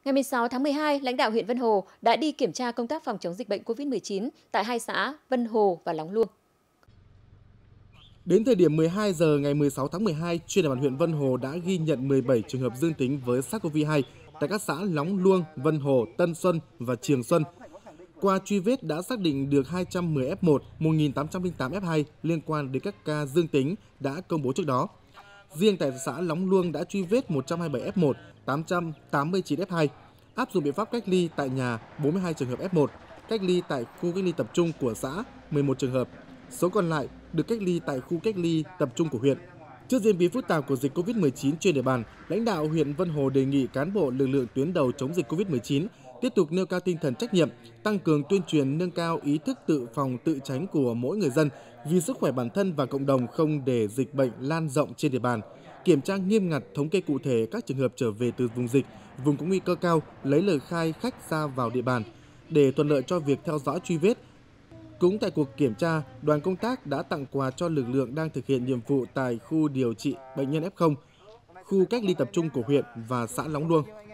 Ngày 16 tháng 12, lãnh đạo huyện Vân Hồ đã đi kiểm tra công tác phòng chống dịch bệnh COVID-19 tại hai xã Vân Hồ và Lóng Luông. Đến thời điểm 12 giờ ngày 16 tháng 12, trên địa bàn huyện Vân Hồ đã ghi nhận 17 trường hợp dương tính với SARS-CoV-2 tại các xã Lóng Luông, Vân Hồ, Tân Xuân và Trường Xuân. Qua truy vết đã xác định được 210 F1, 1.808 F2 liên quan đến các ca dương tính đã công bố trước đó. Riêng tại xã Lóng Luông đã truy vết 127 F1, 889 F2, áp dụng biện pháp cách ly tại nhà 42 trường hợp F1, cách ly tại khu cách ly tập trung của xã 11 trường hợp. Số còn lại được cách ly tại khu cách ly tập trung của huyện. Trước diễn biến phức tạp của dịch COVID-19 trên địa bàn, lãnh đạo huyện Vân Hồ đề nghị cán bộ lực lượng tuyến đầu chống dịch COVID-19 tiếp tục nêu cao tinh thần trách nhiệm, tăng cường tuyên truyền nâng cao ý thức tự phòng tự tránh của mỗi người dân vì sức khỏe bản thân và cộng đồng, không để dịch bệnh lan rộng trên địa bàn. Kiểm tra nghiêm ngặt thống kê cụ thể các trường hợp trở về từ vùng dịch, vùng có nguy cơ cao, lấy lời khai khách ra vào địa bàn để thuận lợi cho việc theo dõi truy vết. Cũng tại cuộc kiểm tra, đoàn công tác đã tặng quà cho lực lượng đang thực hiện nhiệm vụ tại khu điều trị bệnh nhân F0, khu cách ly tập trung của huyện và xã Lóng Luông.